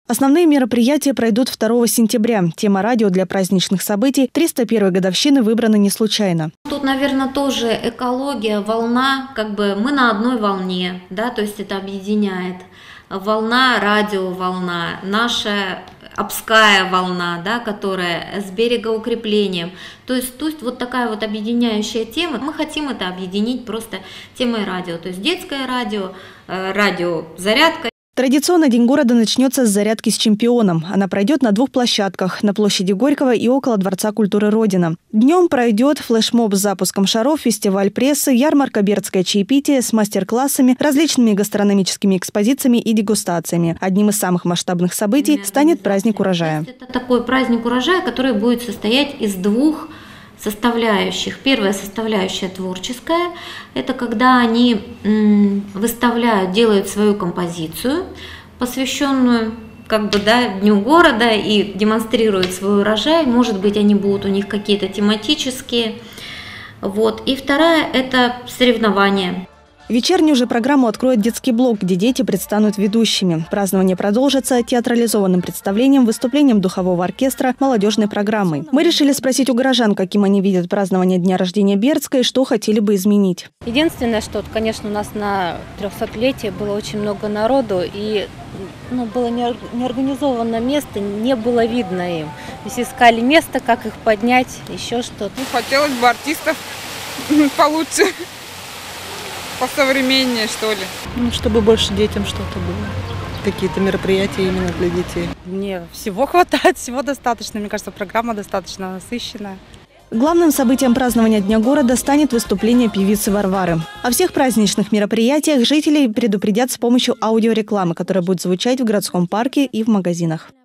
Основные мероприятия пройдут 2 сентября. Тема радио для праздничных событий 301-й годовщины выбрана не случайно. Тут, наверное, тоже экология, волна, мы на одной волне, да, то есть это объединяет. Волна, радиоволна, наша Обская волна, да, которая с берегоукреплением. То есть вот такая вот объединяющая тема. Мы хотим это объединить просто темой радио. То есть детское радио, радиозарядка. Традиционно День города начнется с зарядки с чемпионом. Она пройдет на 2 площадках – на площади Горького и около Дворца культуры Родина. Днем пройдет флешмоб с запуском шаров, фестиваль прессы, ярмарка «Бердское чаепитие» с мастер-классами, различными гастрономическими экспозициями и дегустациями. Одним из самых масштабных событий станет праздник урожая. Это такой праздник урожая, который будет состоять из 2 составляющих. Первая составляющая творческая, это когда они выставляют, делают свою композицию, посвященную Дню города, и демонстрируют свой урожай. Может быть, они будут у них какие-то тематические. И вторая – это соревнования. Вечернюю же программу откроет детский блок, где дети предстанут ведущими. Празднование продолжится театрализованным представлением, выступлением духового оркестра, молодежной программой. Мы решили спросить у горожан, каким они видят празднование дня рождения Бердска и что хотели бы изменить. Единственное, что, конечно, у нас на 300-летие было очень много народу, и было неорганизованное место, не было видно им. То есть искали место, как их поднять, еще что-то. Хотелось бы артистов получше. Посовременнее, что ли. Чтобы больше детям что-то было. Какие-то мероприятия именно для детей. Мне всего хватает, всего достаточно. Мне кажется, программа достаточно насыщенная. Главным событием празднования Дня города станет выступление певицы Варвары. О всех праздничных мероприятиях жителей предупредят с помощью аудиорекламы, которая будет звучать в городском парке и в магазинах.